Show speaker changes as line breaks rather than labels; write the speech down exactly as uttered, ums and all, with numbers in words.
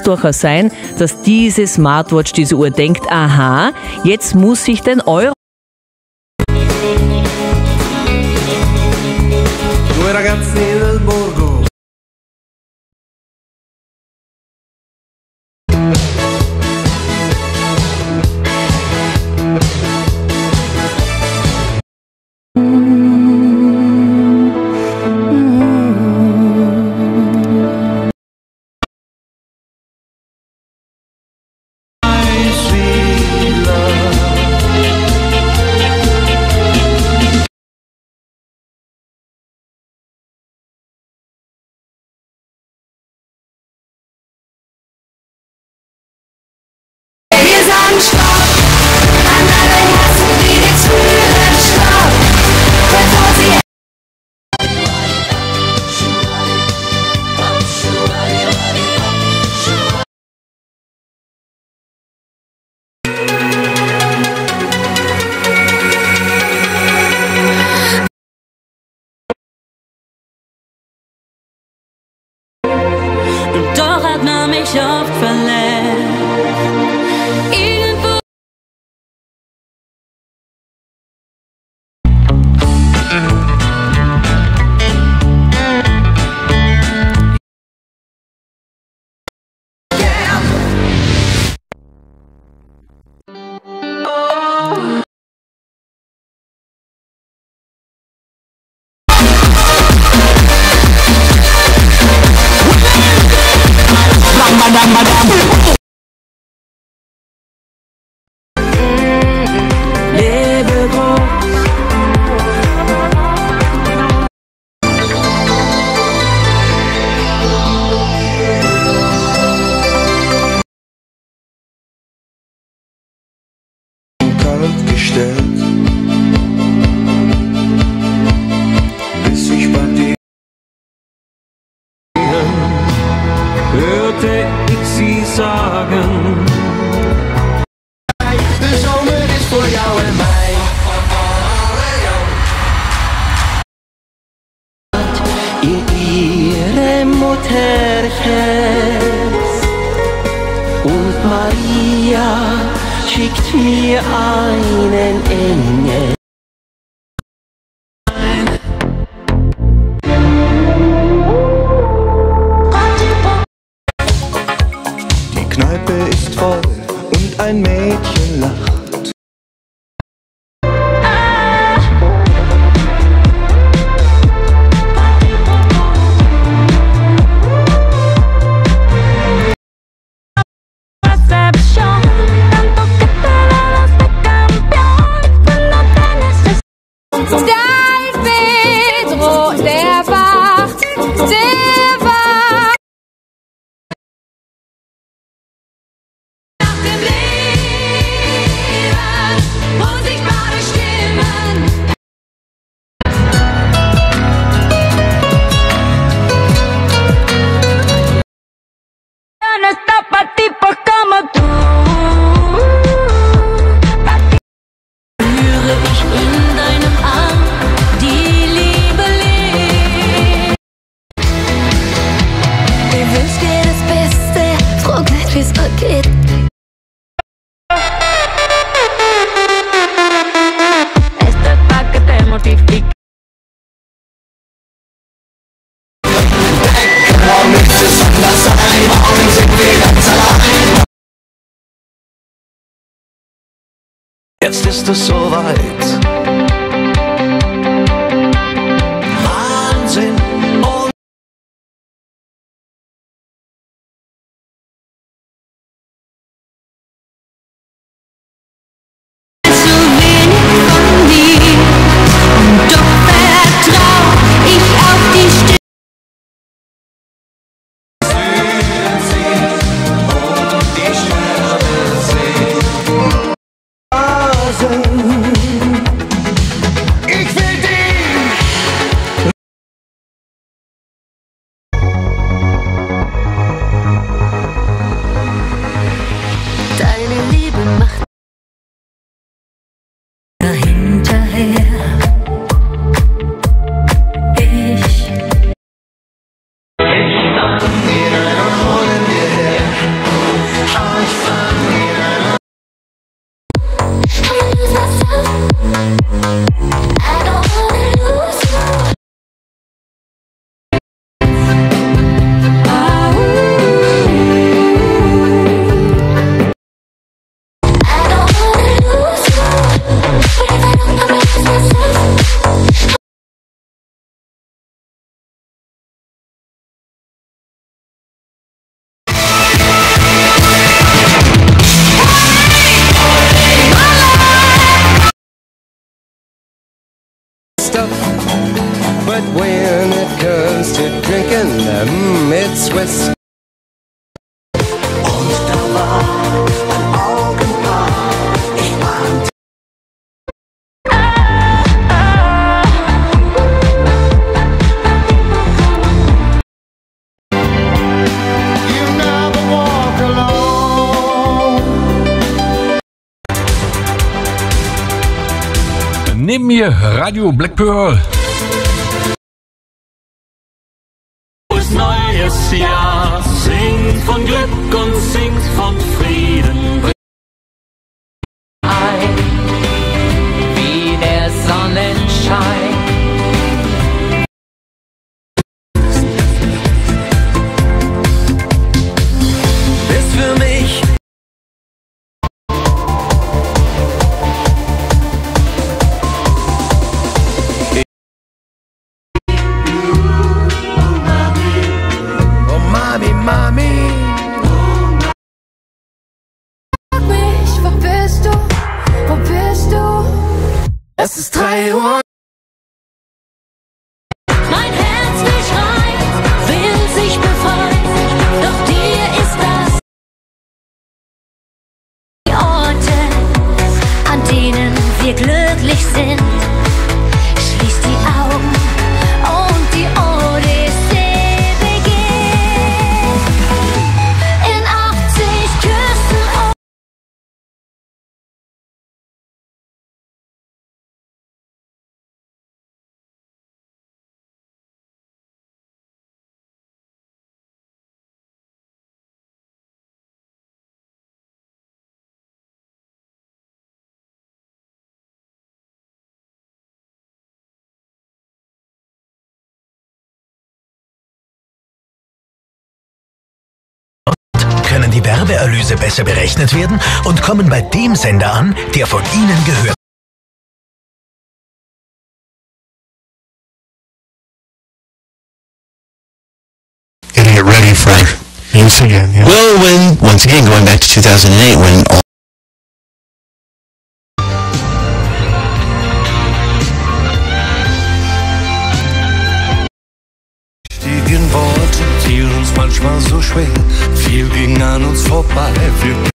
durchaus sein, dass diese Smartwatch, diese Uhr denkt, aha, jetzt muss ich den Euro...
Due ragazzi del borgo.
Doch hat man mich oft verletzt. Irgendwo
Lebe groß.
Kalt gestellt, bis ich bei dir hörte ich sie sagen. De zomer is voor jou en mij. In ihrem Mutterherz. Und Maria schickt mir einen Engel. Die Kneipe ist voll und ein Mädchen lacht.
Dein Pedro, der wacht, der wacht nach dem Leben, unsichtbare Stimmen. No está pa' tipos como tú.
spüre ich in deinem Arm die Liebe lebt.
Ich wünsch dir das Beste, frag nicht, wie's mir geht.
Esto es pa' que te mortifique.
Jetzt ist es soweit. Wahnsinn und
Zu wenig von dir und doch vertrau ich auf die Stimme.
West. Und da war ein Augenpaar, ich ahnte. You never walk alone.
Neben mir Radio Black Pearl.
Neues Jahr singt von Glück und singt von Frieden.
Ein wie der Sonnenschein.
Ist für mich Mami, Mami.
Sag mich, wo bist du? Wo bist du?
Es ist drei Uhr.
Mein Herz will schreien, will sich befreien, doch dir ist das die Orte, an denen wir glücklich sind. Schließ die Augen und die Odyssee beginnt. In achtzig Küssen.
Können die Werbeerlöse besser berechnet werden und kommen bei dem Sender an, der von Ihnen gehört.
Getting it ready for use again. Yeah.
Well, when, once again, going back to two thousand eight, when all
Worte fiel uns manchmal so schwer, viel ging an uns vorbei. Wir